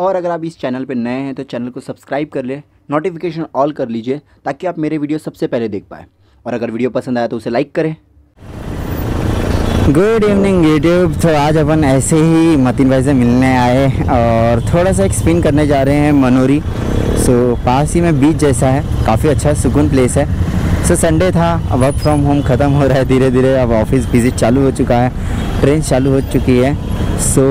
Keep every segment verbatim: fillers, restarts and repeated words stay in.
और अगर आप इस चैनल पर नए हैं तो चैनल को सब्सक्राइब कर लें, नोटिफिकेशन ऑल कर लीजिए ताकि आप मेरे वीडियो सबसे पहले देख पाएँ। और अगर वीडियो पसंद आया तो उसे लाइक करें। Good evening YouTube. तो आज अपन ऐसे ही मतीन भाई से मिलने आए और थोड़ा सा एक स्पिन करने जा रहे हैं मनोरी। सो पास ही में बीच जैसा है, काफ़ी अच्छा सुकून प्लेस है। सो संडे था, अब वर्क फ्रॉम होम ख़त्म हो रहा है धीरे धीरे। अब ऑफिस विजिट चालू हो चुका है, ट्रेन चालू हो चुकी है। सो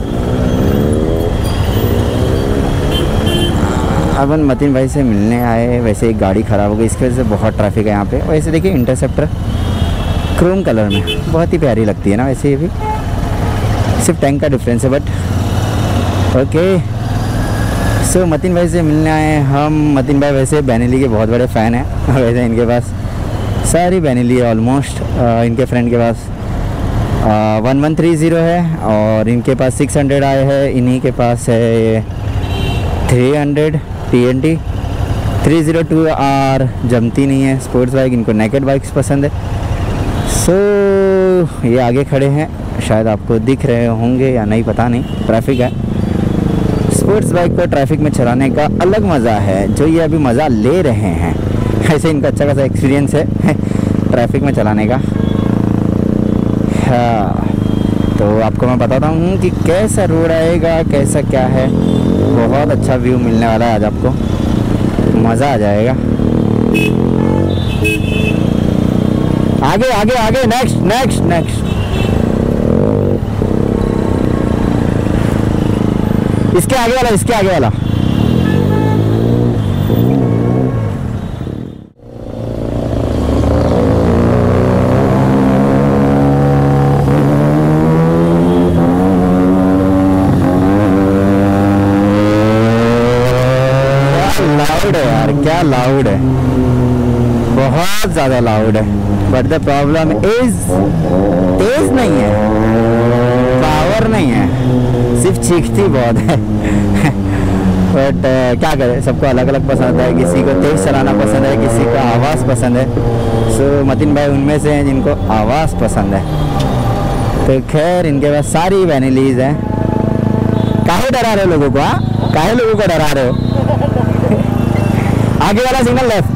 अपन मतीन भाई से मिलने आए। वैसे एक गाड़ी ख़राब हो गई, इसकी वजह से बहुत ट्रैफिक है यहाँ पे। वैसे देखिए इंटरसेप्टर क्रोम कलर में बहुत ही प्यारी लगती है ना। वैसे ये भी सिर्फ टैंक का डिफरेंस है, बट ओके। सो मतीन भाई से मिलने आए हम। मतीन भाई वैसे बेनेली के बहुत बड़े फ़ैन हैं। वैसे इनके पास सारी बेनेली है ऑलमोस्ट। इनके फ्रेंड के पास वन वन थ्री ज़ीरो है और इनके पास सिक्स हंड्रेड आए है। इन्हीं के पास है three hundred T N T three zero two R. जमती नहीं है स्पोर्ट्स बाइक, इनको नेकेड बाइक्स पसंद है। सो so, ये आगे खड़े हैं, शायद आपको दिख रहे होंगे या नहीं पता नहीं, ट्रैफिक है। स्पोर्ट्स बाइक को ट्रैफिक में चलाने का अलग मज़ा है जो ये अभी मज़ा ले रहे हैं। ऐसे इनका अच्छा खासा एक्सपीरियंस है ट्रैफिक में चलाने का। हाँ, तो आपको मैं बताता हूँ कि कैसा रोड आएगा, कैसा क्या है। बहुत अच्छा व्यू मिलने वाला है आज आपको, मज़ा आ जाएगा। आगे आगे आगे, नेक्स्ट नेक्स्ट नेक्स्ट। इसके आगे वाला, इसके आगे वाला। लाउड है यार, क्या लाउड है, बहुत ज़्यादा लाउड है। बट द प्रॉब्लम इज तेज नहीं है, पावर नहीं है, सिर्फ चीखती बहुत है। बट uh, क्या करें, सबको अलग अलग पसंद है। किसी को तेज चलाना पसंद है, किसी को आवाज़ पसंद है। सो so, मतीन भाई उनमें से हैं जिनको आवाज़ पसंद है। तो खैर इनके पास सारी वैनिलीज हैं। काहे डरा रहे हो लोगों को? हाँ, काहे लोगों को डरा रहे हो? आगे वाला सिग्नल लेफ्ट।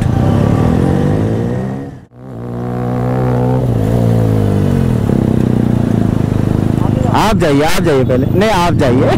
आप जाइए, आप जाइए पहले। नहीं, आप जाइए।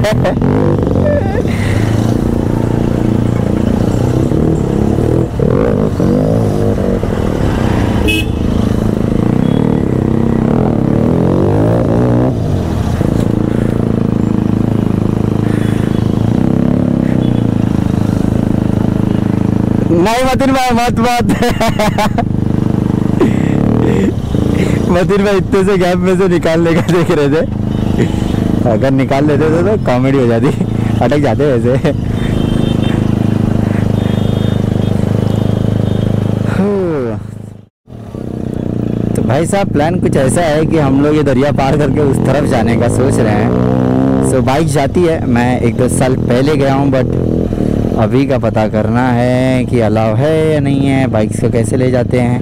नहीं मतीन भाई, मत मत। मतीन भाई इतने से गैप में से निकालने का देख रहे थे। अगर निकाल लेते थे तो कॉमेडी हो जाती, अटक जाते वैसे। तो भाई साहब प्लान कुछ ऐसा है कि हम लोग ये दरिया पार करके उस तरफ जाने का सोच रहे हैं। सो बाइक जाती है, मैं एक दो साल पहले गया हूँ, बट अभी का पता करना है कि अलाउ है या नहीं है, बाइक्स को कैसे ले जाते हैं।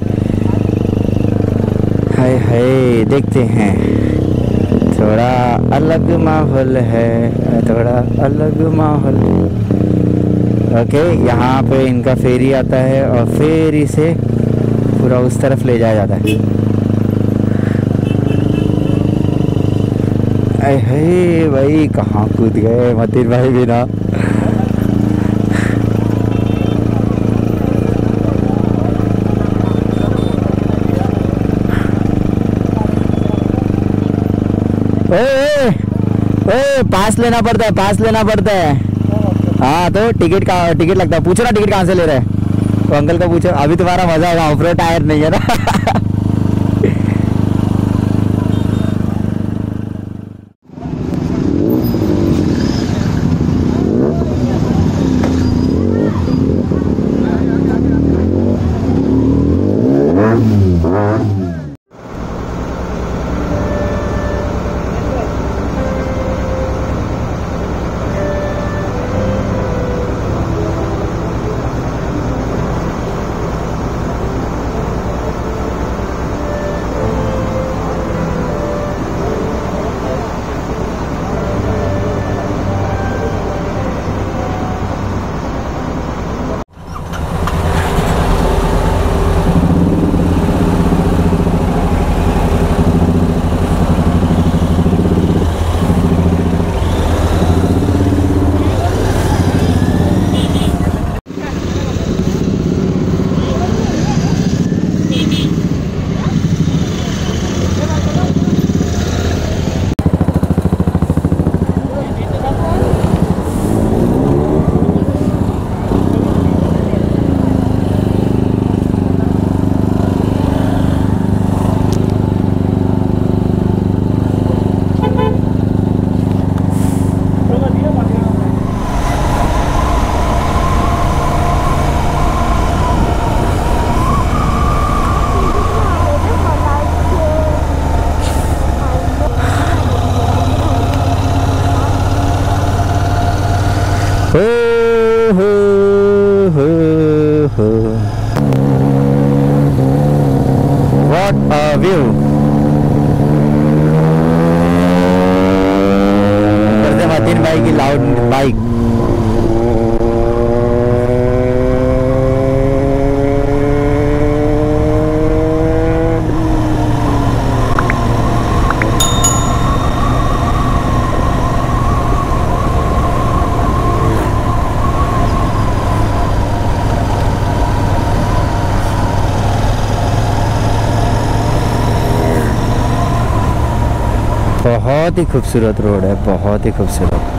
हाय हाय, देखते हैं। थोड़ा अलग माहौल है, थोड़ा अलग माहौल। ओके, यहाँ पे इनका फेरी आता है और फेरी से पूरा उस तरफ ले जाया जाता है। अरे हे भाई, कहाँ कूद गए मतीन भाई भी ना। ए, ए, पास लेना पड़ता है, पास लेना पड़ता है। हाँ, तो टिकट का टिकट लगता है। पूछो ना टिकट कहाँ से ले रहे हैं, तो अंकल को पूछो। अभी तुम्हारा मजा आएगा, ऑफ रोड टायर नहीं है ना। हो व्हाट अ व्यू। मतीन भाई की लाउड बाइक। बहुत ही खूबसूरत रोड है, बहुत ही खूबसूरत।